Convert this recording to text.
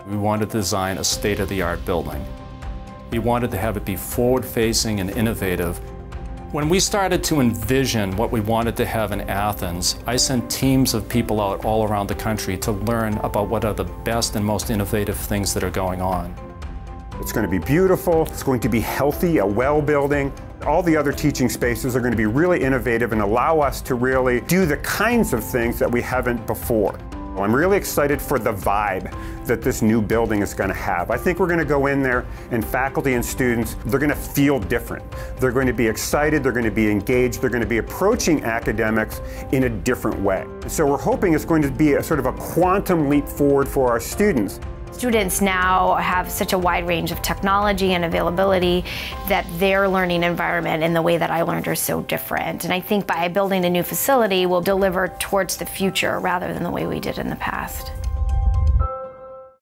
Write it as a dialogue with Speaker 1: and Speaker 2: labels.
Speaker 1: We wanted to design a state-of-the-art building. We wanted to have it be forward-facing and innovative. When we started to envision what we wanted to have in Athens, I sent teams of people out all around the country to learn about what are the best and most innovative things that are going on.
Speaker 2: It's going to be beautiful, it's going to be healthy, a well building. All the other teaching spaces are going to be really innovative and allow us to really do the kinds of things that we haven't before. I'm really excited for the vibe that this new building is going to have. I think we're going to go in there and faculty and students, they're going to feel different. They're going to be excited, they're going to be engaged, they're going to be approaching academics in a different way. So we're hoping it's going to be a sort of a quantum leap forward for our students.
Speaker 3: Students now have such a wide range of technology and availability that their learning environment and the way that I learned are so different. And I think by building a new facility, we'll deliver towards the future rather than the way we did in the past.